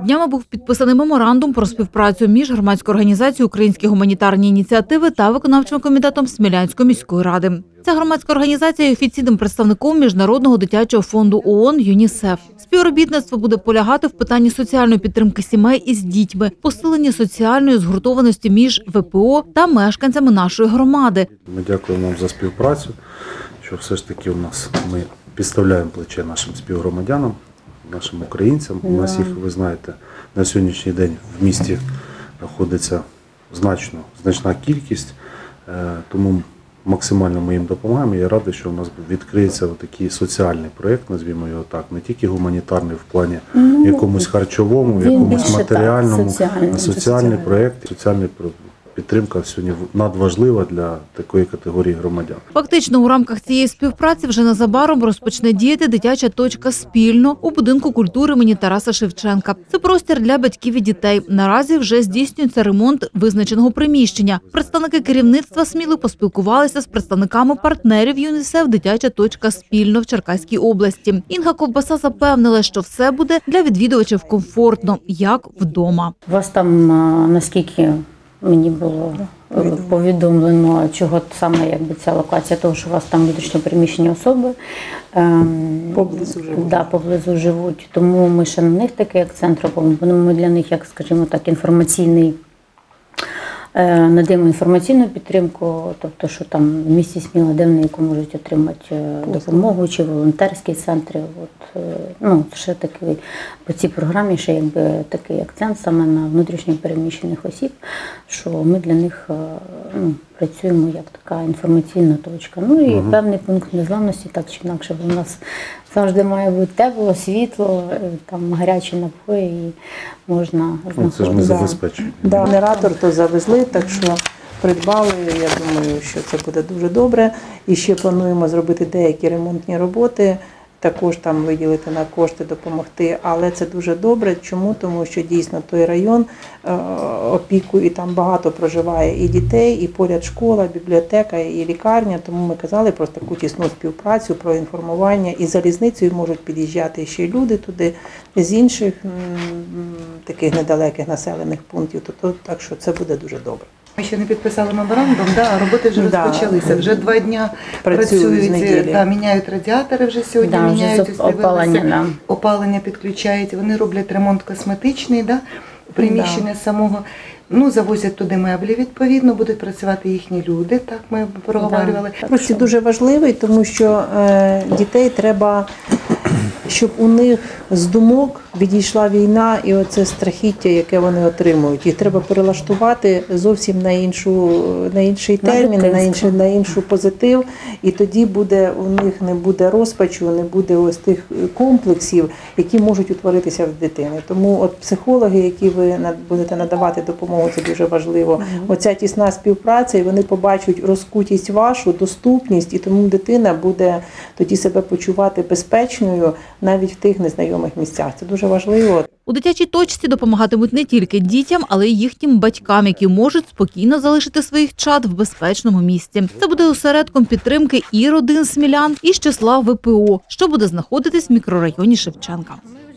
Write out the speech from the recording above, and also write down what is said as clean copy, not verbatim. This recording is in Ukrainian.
Днями був підписаний меморандум про співпрацю між громадською організацією «Українські гуманітарні ініціативи» та виконавчим комітетом Смілянської міської ради. Ця громадська організація є офіційним представником Міжнародного дитячого фонду ООН «ЮНІСЕФ». Співробітництво буде полягати в питанні соціальної підтримки сімей із дітьми, посиленні соціальної згуртованості між ВПО та мешканцями нашої громади. Ми дякуємо вам за співпрацю, що все ж таки ми підставляємо плече нашим співгромадянам, нашим українцям. У нас їх, ви знаєте, на сьогоднішній день в місті знаходиться значна кількість, тому максимально ми їм допомагаємо. Я радий, що у нас відкриється такий соціальний проєкт, назвімо його так, не тільки гуманітарний в плані якомусь харчовому, якомусь матеріальному, а соціальний проєкт, соціальний підтримка сьогодні надважлива для такої категорії громадян. Фактично, у рамках цієї співпраці вже незабаром розпочне діяти дитяча точка «Спільно» у будинку культури імені Тараса Шевченка. Це простір для батьків і дітей. Наразі вже здійснюється ремонт визначеного приміщення. Представники керівництва Сміли поспілкувалися з представниками партнерів ЮНІСЕФ «Дитяча точка «Спільно» в Черкаській області. Інга Ковбаса запевнила, що все буде для відвідувачів комфортно, як вдома. У вас там, наскільки мені було повідомлено, чого саме ця локація, того, що у вас там внутрішньо переміщені особи поблизу живуть. Тому ми ще на них такий акцент робимо, бо ми для них, як, скажімо так, надаємо інформаційну підтримку, тобто, що там в місті Сміла, де вони можуть отримати допомогу, чи волонтерські центри. Ще такий, по цій програмі ще такий акцент саме на внутрішньо переміщених осіб, що ми для них працюємо як така інформаційна точка. І певний пункт незламності, так чи інакше, бо в нас завжди має бути тепло, світло, там гарячі напої і можна знаходити. Це ж ми забезпечуємо. Генератор то завезли, так що придбали, я думаю, що це буде дуже добре. І ще плануємо зробити деякі ремонтні роботи, також там виділити на кошти, допомогти. Але це дуже добре. Чому? Тому що дійсно той район опікує, і там багато проживає і дітей, і поряд школа, бібліотека, і лікарня. Тому ми казали про таку тісну співпрацю, про інформування. І залізницею можуть під'їжджати ще й люди туди з інших таких недалеких населених пунктів. Так що це буде дуже добре. Ми ще не підписали меморандум, а роботи вже розпочалися. Вже 2 дні працюють, міняють радіатори вже сьогодні, міняють опалення підключають. Вони роблять ремонт косметичний, приміщення самого. Завозять туди меблі, відповідно, будуть працювати їхні люди, так ми проговорювали. Це дуже важливий, тому що дітей треба, щоб у них з думок відійшла війна і оце страхіття, яке вони отримують. Їх треба перелаштувати зовсім на інший термін, на інший позитив. І тоді у них не буде розпачу, не буде ось тих комплексів, які можуть утворитися в дитини. Тому психологи, які ви будете надавати допомогу, це дуже важливо. Оця тісна співпраця, і вони побачать розкутість вашу, доступність, і тому дитина буде тоді себе почувати безпечною навіть в тих незнайомих місцях. Це дуже важливо. У дитячій точці допомагатимуть не тільки дітям, але й їхнім батькам, які можуть спокійно залишити своїх чад в безпечному місці. Це буде осередком підтримки і родин смілян, і з числа ВПО, що буде знаходитись в мікрорайоні Шевченка.